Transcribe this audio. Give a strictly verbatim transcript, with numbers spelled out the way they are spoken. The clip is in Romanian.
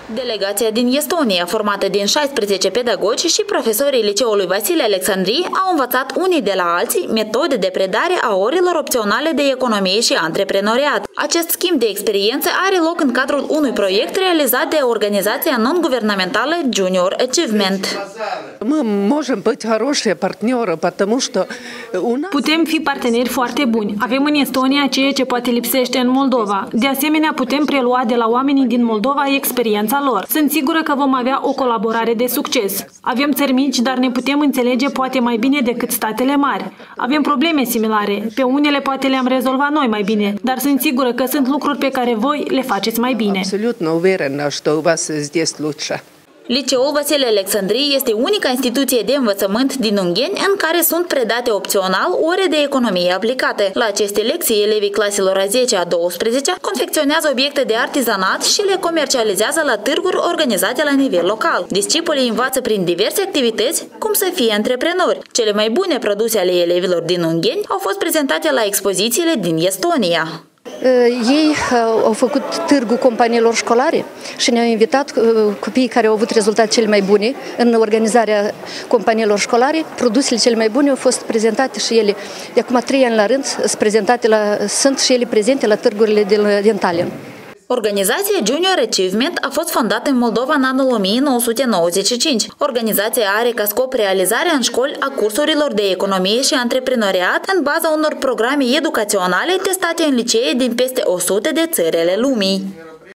Delegația din Estonia, formată din șaisprezece pedagogi și profesorii Liceului Vasile Alexandrii, au învățat unii de la alții metode de predare a orilor opționale de economie și antreprenoriat. Acest schimb de experiențe are loc în cadrul unui proiect realizat de organizația non-guvernamentală Junior Achievement. Putem fi parteneri foarte buni. Avem în Estonia ceea ce poate lipsește în Moldova. De asemenea, putem prelua de la oamenii din Moldova experiența lor. Sunt sigură că vom avea o colaborare de succes. Avem țări mici, dar ne putem înțelege poate mai bine decât statele mari. Avem probleme similare. Pe unele poate le-am rezolvat noi mai bine, dar sunt sigură că sunt lucruri pe care voi le faceți mai bine. Liceul Vasile Alexandrii este unica instituție de învățământ din Ungheni în care sunt predate opțional ore de economie aplicate. La aceste lecții, elevii claselor a zecea - a douăsprezecea confecționează obiecte de artizanat și le comercializează la târguri organizate la nivel local. Discipolii învață prin diverse activități cum să fie antreprenori. Cele mai bune produse ale elevilor din Ungheni au fost prezentate la expozițiile din Estonia. Ei au făcut târgul companiilor școlare și ne-au invitat copiii care au avut rezultate cele mai bune în organizarea companiilor școlare. Produsele cele mai bune au fost prezentate și ele, de acum trei ani la rând, sunt, prezentate la, sunt și ele prezente la târgurile din, din Tallinn. Organizația Junior Achievement a fost fondată în Moldova în anul o mie nouă sute nouăzeci și cinci. Organizația are ca scop realizarea în școli a cursurilor de economie și antreprenoriat în baza unor programe educaționale testate în licee din peste o sută de țări ale lumii.